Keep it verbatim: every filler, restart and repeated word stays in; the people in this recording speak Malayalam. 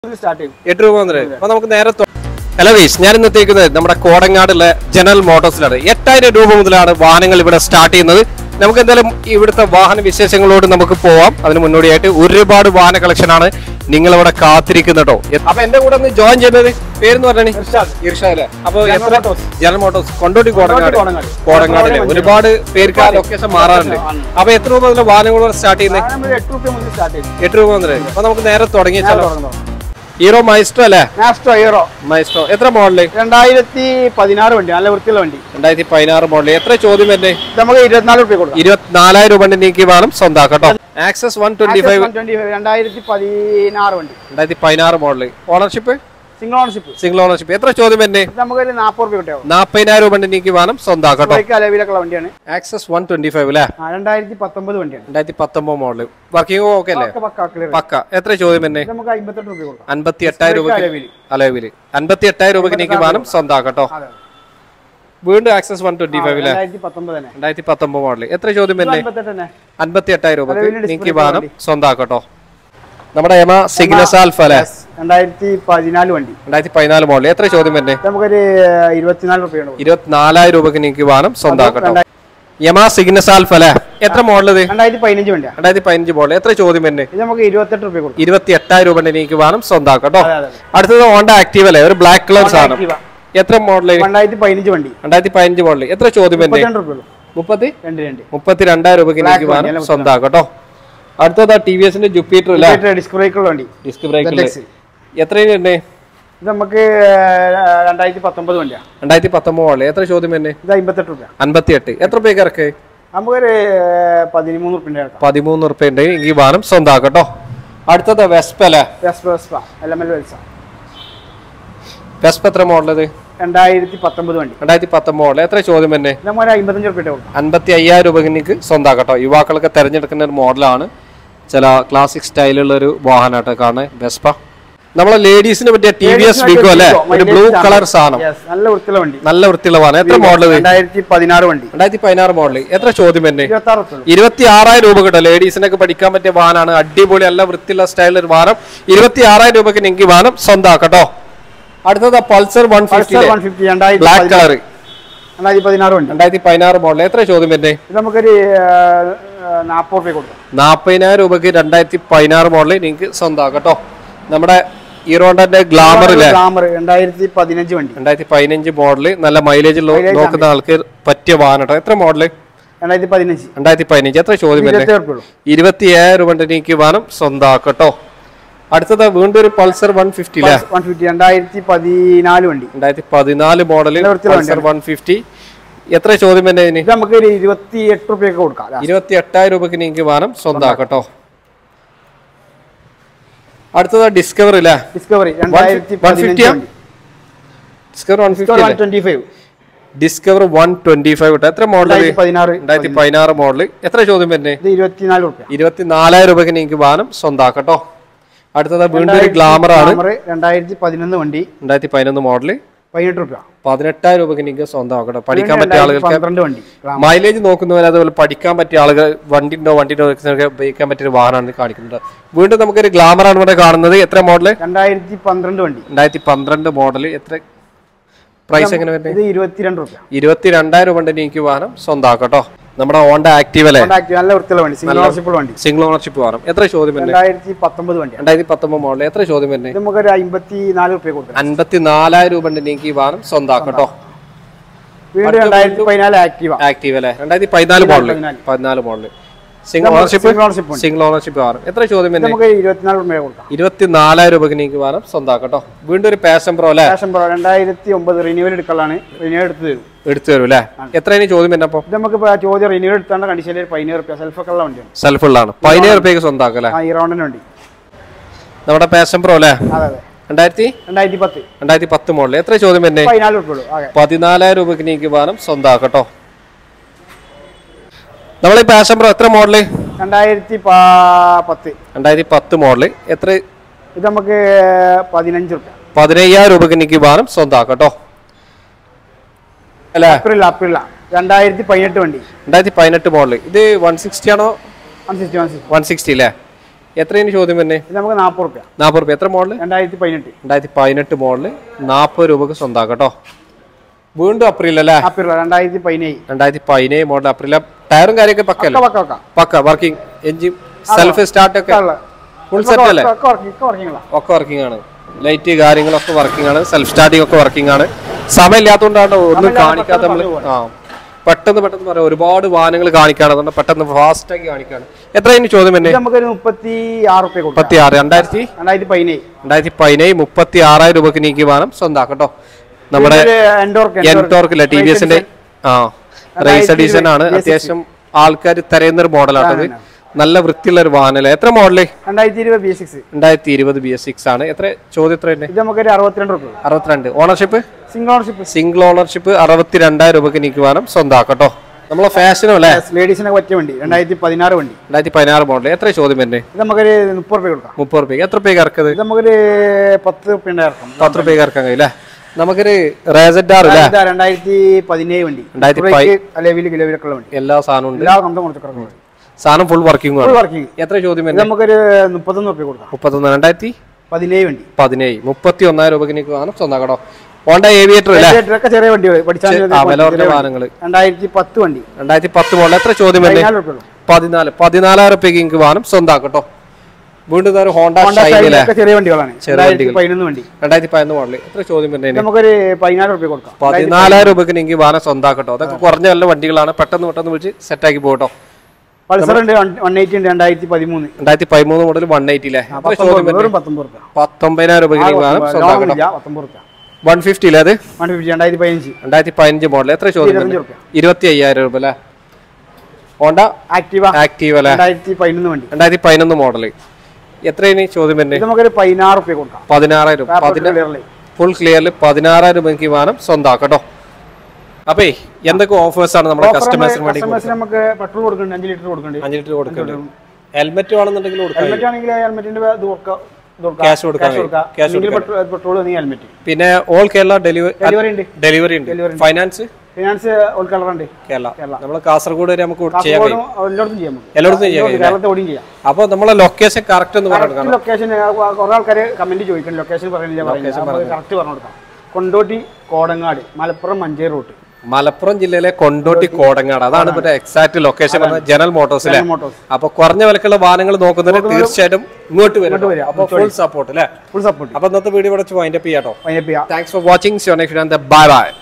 എട്ട് രൂപ മുതൽ അപ്പൊ നമുക്ക് നേരെ ഹലോ വീസ് ഞാൻ ഇന്ന് എത്തിക്കുന്നത് നമ്മുടെ കോടങ്ങാടുള്ള ജനറൽ മോട്ടോഴ്സിലാണ്. എട്ടായിരം രൂപ മുതലാണ് വാഹനങ്ങൾ ഇവിടെ സ്റ്റാർട്ട് ചെയ്യുന്നത്. നമുക്ക് എന്തായാലും ഇവിടുത്തെ വാഹന വിശേഷങ്ങളോട് നമുക്ക് പോവാം. അതിന് മുന്നോടിയായിട്ട് ഒരുപാട് വാഹന കളക്ഷൻ ആണ് നിങ്ങൾ ഇവിടെ കാത്തിരിക്കുന്നത് കേട്ടോ. അപ്പൊ എന്റെ കൂടെ ഒന്ന് ജോയിൻ ചെയ്യുന്നത് പേരെന്ന് പറഞ്ഞാൽ ഇർഷാദ്. അപ്പൊ എത്ര ജനറൽ മോട്ടോഴ്സ് കൊണ്ടോട്ടി കോടങ്ങാട് കോടങ്ങാടിലെ ഒരുപാട് പേർക്ക് ആ ലൊക്കേഷൻ മാറാറുണ്ട്. അപ്പൊ എത്ര രൂപ മുതൽ വാഹനങ്ങൾ സ്റ്റാർട്ട് ചെയ്യുന്നത്? എട്ട് രൂപ മുതൽ. അപ്പൊ നമുക്ക് നേരെ തുടങ്ങിയാലോ. ഹീറോ മൈസ്ട്രോ അല്ലേ? മാസ്ട്രോ ഹീറോ മൈസ്ട്രോ എത്ര മോഡല്? രണ്ടായിരത്തി പതിനാറ് വണ്ടി, നല്ല വൃത്തിയുള്ള വണ്ടി. രണ്ടായിരത്തി പതിനാറ് മോഡല്. എത്ര ചോദ്യം തന്നെ? നമുക്ക് ഇരുപത്തിനാല് രൂപ കൊടുക്കാം. ഇരുപത്തിനാലായിരം രൂപ നീക്കി വേണം സ്വന്തമാക്കട്ടോ. ആക്സസ് വൺ ട്വന്റി ഫൈവ് രണ്ടായിരത്തി പതിനാറ് വണ്ടി, രണ്ടായിരത്തി പതിനാറ് മോഡല്. Ownership single ownership. Single ownership. എത്ര ചോദ്യം തന്നെ? നമുക്കൊരു നാൽപ്പത് രൂപ കിട്ടും. നാപ്പതിനായിരം രൂപ നീക്കി വേണം സ്വന്തമാക്കട്ടോ. അലവിലൊക്കെ വണ്ടിയാണ്. ആക്സസ് വൺ ട്വന്റി ഫൈവ് അല്ലേ? രണ്ടായിരത്തി പത്തൊമ്പത് വണ്ടിയാണ്. രണ്ടായിരത്തി പത്തൊമ്പത് മോഡല്. വർക്കിംഗ് ഓക്കെ അല്ലേ? പക്ക. എത്ര ചോദ്യം തന്നെ? നമുക്ക് അമ്പത്തെട്ട് രൂപ കൊടുക്കാം. അൻപത്തി എട്ടായിരം രൂപ അലവില്. അൻപത്തി എട്ടായിരം രൂപ നീക്കി വേണം സ്വന്തമാക്കട്ടോ. വീണ്ടും ആക്സസ് വൺ ട്വന്റി ഫൈവ് അല്ലേ? രണ്ടായിരത്തി പത്തൊമ്പത് മോഡല്. എത്ര ചോദ്യം തന്നെ? അൻപത്തി എട്ടായിരം രൂപ നീക്കി വേണം സ്വന്തമാക്കട്ടോ. നമ്മുടെ എമ സിഗ്നസ് ആൽഫ അല്ലേ? രണ്ടായിരത്തി പതിനാല് വണ്ടി, രണ്ടായിരത്തി പതിനാല് മോഡൽ. എത്ര ചോദ്യം തന്നെ? നമുക്കൊരു ഇരുപത്തിനാല് രൂപ ഇരുപത്തിനാലായിരം രൂപക്ക് നിങ്ങൾക്ക് വേണം സ്വന്തമാക്കട്ടോ. യമ സിഗ്നസ് ആൽഫ അല്ലേ? എത്ര മോഡൽ ഇത്? രണ്ടായിരത്തി പതിനഞ്ച് വണ്ടിയാണ്. രണ്ടായിരത്തി പതിനഞ്ച് മോഡൽ. എത്ര ചോദ്യം തന്നെ? നമുക്ക് ഇരുപത്തെട്ട് രൂപ കൊടുക്കും. ഇരുപത്തി എട്ടായിരം രൂപ നിങ്ങൾക്ക് വേണം സ്വന്തമാക്കട്ടോ. അടുത്തത് ഹോണ്ട ആക്റ്റീവ് അല്ലേ? ഒരു ബ്ലാക്ക് കളർ സാധനം. എത്ര മോഡൽ? രണ്ടായിരത്തി പതിനഞ്ച് വണ്ടി, രണ്ടായിരത്തി പതിനഞ്ച് മോഡൽ. എത്ര ചോദ്യം തന്നെ? മുപ്പത്തി മുപ്പത്തി രണ്ടായിരം രൂപക്ക് നിങ്ങൾക്ക് വേണം സ്വന്തമാക്കട്ടോ. അടുത്തതാ ടി വി എസിന്റെ ജുപ്പിറ്റർ അല്ലേ? ഡിസ്ക് ബ്രേക്കുള്ള വണ്ടി. Disc brake. എത്ര തന്നെ? ഇത് നമുക്ക് രണ്ടായിരത്തി പത്തൊമ്പത് വണ്ടിയാണ്. രണ്ടായിരത്തി പത്തൊമ്പത് മോഡൽ. എത്ര ചോദ്യം തന്നെ? ഇത് അമ്പത്തെട്ട് രൂപ. അൻപത്തി എട്ട്. എത്ര രൂപയ്ക്ക് ഇറക്ക്? നമുക്കൊരു പതിമൂന്ന് റുപ്യ പതിമൂന്ന് റുപ്യ ഉണ്ട്. ഈ വാഹനം സ്വന്തമാക്കട്ടോ. അടുത്തത് വെസ്പ അല്ലേ? വെസ്പ എത്ര മോഡൽ? രണ്ടായിരത്തി പത്തൊമ്പത് വണ്ടി. രണ്ടായിരത്തി പത്തൊമ്പത് മോഡൽ. എത്ര ചോദ്യം തന്നെ? അമ്പത്തഞ്ച് റുപ്യ. അൻപത്തി അയ്യായിരം രൂപക്ക് സ്വന്തമാക്കട്ടോ. യുവാക്കളൊക്കെ തെരഞ്ഞെടുക്കുന്ന ഒരു മോഡലാണ്. ചില ക്ലാസിക് സ്റ്റൈലുള്ള ഒരു വാഹനമായിട്ട് കാണുന്നത് വെസ്പ. നമ്മളെ ലേഡീസിന് പറ്റിയ ടി വി എസ് വിഗോ അല്ലേ? ഒരു ബ്ലൂ കളർ സാധനം. നല്ല വൃത്തിയുള്ള വണ്ടി, നല്ല വൃത്തിയുള്ള വാഹനം. എത്ര മോഡൽ? രണ്ടായിരത്തി പതിനാറ് വണ്ടി. രണ്ടായിരത്തി പതിനാറ് മോഡൽ. എത്ര ചോദ്യം തന്നെ? ഇരുപത്തി ആറായിരം രൂപ കിട്ടും. ലേഡീസിനൊക്കെ പഠിക്കാൻ പറ്റിയ വാഹനമാണ്. അടിപൊളി നല്ല വൃത്തിയുള്ള സ്റ്റൈലുള്ള ഒരു വാഹനം. ഇരുപത്തി ആറായിരം രൂപക്ക് നിങ്ങൾക്ക് വാഹനം സ്വന്തമാക്കട്ടോ. അടുത്തത് Pulsar one fifty black colour. രണ്ടായിരത്തി പതിനാറ് മോഡൽ. എത്ര ചോദ്യം തന്നെ? നമുക്കൊരു നാപ്പത് രൂപ കൊടുക്കും. നാപ്പതിനായിരം രൂപക്ക് രണ്ടായിരത്തി പതിനാറ് മോഡൽ നിങ്ങൾക്ക് സ്വന്തമാക്കട്ടോ. നമ്മുടെ ഹീറോന്റെ ഗ്ലാമർ രണ്ടായിരത്തി പതിനഞ്ച് വണ്ടി. രണ്ടായിരത്തി പതിനഞ്ച് മോഡല്. നല്ല മൈലേജ് നോക്കുന്ന ആൾക്ക് പറ്റിയ വാഹനം. എത്ര മോഡല്? രണ്ടായിരത്തി പതിനഞ്ച്. രണ്ടായിരത്തി പതിനഞ്ച്. എത്ര ചോദ്യം തന്നെ? ഇരുപത്തി ഏഴായിരം രൂപ നിങ്ങൾക്ക് വാഹനം സ്വന്തമാക്കട്ടോ. അടുത്തത് വീണ്ടും ഒരു പൾസർ വൺ ഫിഫ്റ്റി രണ്ടായിരത്തി പതിനാല് വണ്ടി. രണ്ടായിരത്തി പതിനാല് മോഡലിൽ പൾസർ വൺ ഫിഫ്റ്റി. എത്ര ചോദ്യം തന്നെ? നമുക്ക് ഇരുപത്തി എട്ട് രൂപ കൊടുക്കാം. ഇരുപത്തി എട്ടായിരം രൂപക്ക് നിങ്ങൾക്ക് വാഹനം സ്വന്തമാക്കട്ടോ. അടുത്തത് ഡിസ്കവർ അല്ലേ? Discovery Discover one twenty five. എത്ര മോഡൽ? രണ്ടായിരത്തി പതിനാറ് മോഡൽ. എത്ര ചോദ്യം തന്നെ? ഇരുപത്തിനാല് രൂപ. ഇരുപത്തിനാലായിരം രൂപക്ക് നിങ്ങൾക്ക് വാഹനം സ്വന്തമാക്കട്ടോ. അടുത്തത് വീണ്ടും ഒരു ഗ്ലാമർ ആണ്. രണ്ടായിരത്തി പതിനൊന്ന് വണ്ടി. രണ്ടായിരത്തി പതിനൊന്ന് മോഡല്. പതിനെട്ട് രൂപ. പതിനെട്ടായിരം രൂപക്ക് നിങ്ങൾക്ക് സ്വന്തമാക്കട്ടോ. പഠിക്കാൻ പറ്റിയ ആളുകൾക്ക് മൈലേജ് നോക്കുന്നവർ അതുപോലെ പഠിക്കാൻ പറ്റിയ ആളുകൾ വണ്ടിണ്ടോ വണ്ടിണ്ടോ ഉപയോഗിക്കാൻ പറ്റിയ ഒരു വാഹനമാണ് കാണിക്കുന്നത്. വീണ്ടും നമുക്കൊരു ഗ്ലാമർ ആണ് ഇവിടെ കാണുന്നത്. എത്ര മോഡല്? രണ്ടായിരത്തി പന്ത്രണ്ട് വണ്ടി. രണ്ടായിരത്തി പന്ത്രണ്ട് മോഡല്. എത്ര പ്രൈസ് എങ്ങനെ വരുന്നത്? ഇരുപത്തിരണ്ട് രൂപ. ഇരുപത്തി രണ്ടായിരം രൂപ എനിക്ക് വാഹനം സ്വന്തമാക്കട്ടോ. നമ്മുടെ ഹോണ്ട ആക്റ്റീവ് അല്ലേ? നല്ല വൃത്തിയുള്ള വണ്ടി, സിംഗിൾ ഓണർഷിപ്പ് വണ്ടി. സിംഗിൾ ഓണർഷിപ്പ് വാഹനം. എത്ര ചോദ്യം? രണ്ടായിരത്തി പത്തൊമ്പത് വണ്ടി. രണ്ടായിരത്തി പത്തൊമ്പത് മോഡൽ. എത്ര ചോദ്യം വരുന്നത്? നമുക്കൊരു അമ്പത്തിനാല് രൂപ കൊടുക്കും. അൻപത്തി നാലായിരം രൂപ എനിക്ക് ഈ വാഹനം സ്വന്തമാക്കട്ടോ. വീണ്ടും രണ്ടായിരത്തി പതിനാല് ആക്റ്റീവ് ആക്റ്റീവ് അല്ലേ? രണ്ടായിരത്തി പതിനാല് മോഡൽ. പതിനാല് model single ownership. Single ownership വാഹനം. എത്ര ചോദ്യം വരുന്നത്? നമുക്ക് ഇരുപത്തിനാല് രൂപ കൊടുക്കാം. ഇരുപത്തിനാലായിരം രൂപക്ക് എനിക്ക് വാഹനം സ്വന്തമാക്കട്ടോ. വീണ്ടും ഒരു പാഷൻ പ്രോ അല്ലേ? പാഷൻ പ്രോ രണ്ടായിരത്തി ഒമ്പത് റിന്യൂവൽ എടുക്കലാണ്. റിന്യൂവൽ എടുത്തു തരും. എടുത്തു തരും അല്ലേ? എത്ര ചോദ്യം വരുന്നപ്പോ? നമുക്ക് ചോദ്യം റിന്യൂവൽ എടുത്താണ്ട് കണ്ടീഷനിൽ പതിനേഴ് രൂപ. സെൽഫ് ഉള്ള വണ്ടിയാണ്. സെൽഫ് ഉള്ളതാണ്. പതിനേഴ് രൂപയ്ക്ക് സ്വന്തമാക്കല്ലേ? ഹീറോണ്ടിന് വണ്ടി. നമ്മുടെ പാഷൻ പ്രോ അല്ലേ? രണ്ടായിരത്തി രണ്ടായിരത്തി പത്ത് രണ്ടായിരത്തി പത്ത് മോഡൽ. എത്ര ചോദ്യം വരുന്നത്? പതിനാലായിരം രൂപക്ക് എനിക്ക് വാഹനം സ്വന്തമാക്കട്ടോ. നമ്മളീ പാഷൻ പ്രോ എത്ര മോഡല്? രണ്ടായിരത്തി പത്ത് രണ്ടായിരത്തി പത്ത് മോഡല്. എത്ര? ഇത് നമുക്ക് പതിനഞ്ച് രൂപ. പതിനയ്യായിരം രൂപക്ക് എനിക്ക് വാഹനം സ്വന്തമാക്കട്ടോ. അല്ലേ? രണ്ടായിരത്തി പതിനെട്ട് വണ്ടി. രണ്ടായിരത്തി പതിനെട്ട് മോഡല്. ഇത് വൺ സിക്സ്റ്റി ആണോ? വൺ സിക്സ്റ്റി അല്ലേ? എത്രയാണ് ചോദ്യം തന്നെ? ഇത് നമുക്ക് നാൽപ്പത് റുപ്യ. നാൽപ്പത് റുപ്യ. എത്ര മോഡല്? രണ്ടായിരത്തി പതിനെട്ട് രണ്ടായിരത്തി പതിനെട്ട് മോഡല് നാൽപ്പത് രൂപക്ക് സ്വന്തമാക്കാം കേട്ടോ. വീണ്ടും അപ്രിൽ അല്ലേ? രണ്ടായിരത്തി പതിനേഴ് രണ്ടായിരത്തി പതിനേഴ് മോഡൽ അപ്രിൽ. ടയറും കാര്യമൊക്കെ പക്കല്ലേ? പക്ക. വർക്കിംഗ് എഞ്ചിൻ സെൽഫ് സ്റ്റാർട്ട് ഒക്കെ ഫുൾ സെറ്റ് അല്ലേ? ഒക്കെ വർക്കിംഗ് ആണ്. ലൈറ്റ് കാര്യങ്ങളൊക്കെ വർക്കിംഗ് ആണ്. സെൽഫ് സ്റ്റാർട്ടിംഗ് ഒക്കെ വർക്കിംഗ് ആണ്. സമയം ഇല്ലാത്തതുകൊണ്ടാണ് ഒന്നും കാണിക്കാത്ത നമ്മള്. ആ പെട്ടെന്ന് പെട്ടെന്ന് പറയാം, ഒരുപാട് വാഹനങ്ങൾ കാണിക്കാണ്, അതുകൊണ്ട് പെട്ടെന്ന് ഫാസ്റ്റ് ആക്കി കാണിക്കാണ്. എത്രയാണ് ചോദ്യം തന്നെ? മുപ്പത്തി ആറ് റുപ്യ. മുപ്പത്തി ആറ്. രണ്ടായിരത്തി രണ്ടായിരത്തി പതിനേഴ് രണ്ടായിരത്തി പതിനേഴ് മുപ്പത്തി ആറായിരം രൂപക്ക് നീക്കി വാഹനം സ്വന്താക്കട്ടോ. നമ്മുടെ എൻടോർക്കില്ല ടി വി എസിന്റെ ആ റേസ് എഡിഷൻ ആണ്. അത്യാവശ്യം ആൾക്കാർ തിരയുന്ന ഒരു മോഡലാണ്. നല്ല വൃത്തിയുള്ള ഒരു വാഹനം. എത്ര മോഡല്? രണ്ടായിരത്തി ഇരുപത് ബി എസ് സിക്സ്. രണ്ടായിരത്തി ഇരുപത് ബി എസ് സിക്സ് ആണ്. എത്ര ചോദ്യം? എത്ര അറുപത്തിരണ്ട് റുപ്യ. അറുപത്തിരണ്ട്. Ownership? Single ownership. Single ownership. അറുപത്തിരണ്ടായിരം രൂപക്ക് നീക്കി വാഹനം സ്വന്താക്കട്ടോ. നമ്മളെ ഫാഷനോ അല്ലേ? ലേഡീസിനെ പറ്റിയ വണ്ടി. രണ്ടായിരത്തി പതിനാറ് വണ്ടി. രണ്ടായിരത്തി പതിനാറ് മോഡൽ. എത്ര ചോദ്യം തന്നെ? നമുക്കൊരു മുപ്പത് റുപ്യ കൊടുക്കാം. മുപ്പത് റുപ്യ. എത്ര റുപ്യ ഇറക്കത്? നമുക്കൊരു പത്ത് റുപ്യ ഇറക്കാം. പത്ത് റുപ്യ ഇറക്കാൻ കഴിയില്ലേ? നമുക്കൊരു റേസഡാർ രണ്ടായിരത്തി പതിനേഴ് വണ്ടി. വണ്ടി എല്ലാ സാധനവും ഉണ്ട്. സാധനം ഫുൾ വർക്കിംഗ് ആണ്. എത്ര ചോദ്യം? നമുക്കൊരു മുപ്പത്തൊന്ന് റുപ്യ കൊടുക്കാം. മുപ്പത്തൊന്ന്. രണ്ടായിരത്തി പതിനേഴ് വണ്ടി. പതിനേഴ്. മുപ്പത്തി ഒന്നായിരം രൂപയ്ക്ക് വാഹനം സ്വന്തമാക്കട്ടോ. ഹോണ്ട ഏവിയേറ്റർ അല്ലേ? ചെറിയ വണ്ടി വാഹനങ്ങൾ. രണ്ടായിരത്തി പത്ത് വണ്ടി. രണ്ടായിരത്തി പത്ത് മോഡൽ. എത്ര ചോദ്യം? പതിനാല്. പതിനാലായിരം രൂപയ്ക്ക് നിങ്ങൾക്ക് വാഹനം സ്വന്തമാക്കട്ടോ. വീണ്ടും ഹോണ്ട ചെറിയ വണ്ടികളാണ്. പതിനൊന്ന് വണ്ടി. രണ്ടായിരത്തി പതിനൊന്ന് മോഡൽ. എത്ര ചോദ്യം? നമുക്കൊരു പതിനാല് റുപ്യ കൊടുക്കാം. പതിനാലായിരം രൂപയ്ക്ക് നിങ്ങൾക്ക് വാഹനം സ്വന്തമാക്കട്ടോ. അതൊക്കെ കുറഞ്ഞ നല്ല വണ്ടികളാണ്. പെട്ടെന്ന് പെട്ടെന്ന് വിളിച്ച് സെറ്റാക്കി പോകട്ടോ. പൾസർ ഉണ്ട് വൺ എയ്റ്റി ഉണ്ട്. രണ്ടായിരത്തി പതിമൂന്ന്. രണ്ടായിരത്തി പതിമൂന്ന് മോഡൽ വൺ എയ്റ്റി അല്ലേ? പത്തൊമ്പതിനായിരം രൂപയ്ക്ക് വാഹനം സ്വന്തമാക്കട്ടോ. വൺ ഫിഫ്റ്റി അല്ലേ അത്? രണ്ടായിരത്തി പതിനഞ്ച്. രണ്ടായിരത്തി പതിനഞ്ച് മോഡൽ. എത്ര ചോദ്യം? ഇരുപത്തി അയ്യായിരം രൂപ അല്ലേ? Honda Activa. ആക്റ്റീവ അല്ലേ? രണ്ടായിരത്തി പതിനൊന്ന് വണ്ടി. രണ്ടായിരത്തി പതിനൊന്ന് മോഡൽ. എത്രയാണ് ചോദ്യം? തന്നെ നമുക്കൊരു പതിനാറ് റുപ്യ കൊടുക്കാം. പതിനാറായിരം ഫുൾ ക്ലിയറിൽ പതിനാറായിരം രൂപയ്ക്ക് വാഹനം സ്വന്തമാക്കട്ടോ. അപ്പേ എന്തൊക്കെ ഓഫേഴ്സ് ആണ് നമ്മുടെ കസ്റ്റമേഴ്സിന് വേണ്ടി? നമുക്ക് പെട്രോൾ കൊടുക്കുന്നുണ്ട്. അഞ്ച് ലിറ്റർ കൊടുക്കുന്നുണ്ട്. അഞ്ച് ലിറ്റർ കൊടുക്കുന്നുണ്ട്. ഹെൽമെറ്റ് വേണമെന്നുണ്ടെങ്കിൽ ഹെൽമെറ്റ് ആണെങ്കിൽ ഹെൽമെറ്റിന്റെ ക്യാഷ് കൊടുക്കാം. Petrol helmet. പിന്നെ ഓൾ കേരള ഡെലിവറി ഉണ്ട്. ഡെലിവറി ഉണ്ട്. ഫൈനാൻസ് ഫിനാൻസ് ഓൾ കേരള ഉണ്ട്. കേരള. നമ്മൾ കാസർഗോഡ് വരെ നമുക്ക് ചെയ്യാൻ കഴിയും. എല്ലായിടത്തും ചെയ്യാം. എല്ലായിടത്തും ചെയ്യാം. അപ്പൊ നമ്മളെ ലൊക്കേഷൻ കറക്റ്റ് ഒന്ന് പറഞ്ഞു കൊടുക്കണം. ലൊക്കേഷൻ കുറെ ആൾക്കാർ കമന്റ് ചോദിക്കണം. ലൊക്കേഷൻ പറയുന്നില്ല. കറക്റ്റ് പറഞ്ഞു കൊടുക്കാം. കൊണ്ടോട്ടി കോടങ്ങാട് മലപ്പുറം മഞ്ചേരി റൂട്ട്. മലപ്പുറം ജില്ലയിലെ കൊണ്ടോട്ടി കോടങ്ങാട്. അതാണ് ഇവരുടെ എക്സാക്ട് ലൊക്കേഷൻ. ജനറൽ മോട്ടോഴ്സിലെ. അപ്പൊ കുറഞ്ഞ വിലക്കുള്ള വാഹനങ്ങൾ നോക്കുന്നവർ തീർച്ചയായിട്ടും ഇങ്ങോട്ട് വരും. അപ്പൊ ഫുൾ സപ്പോർട്ട് അല്ലേ? Full support. അപ്പൊ ഇന്നത്തെ വീഡിയോ ഇവിടെ വൈൻഡപ്പ് ചെയ്യാട്ടോ. വൈൻഡപ്പ് ചെയ്യാം. Thanks for watching. Bye by.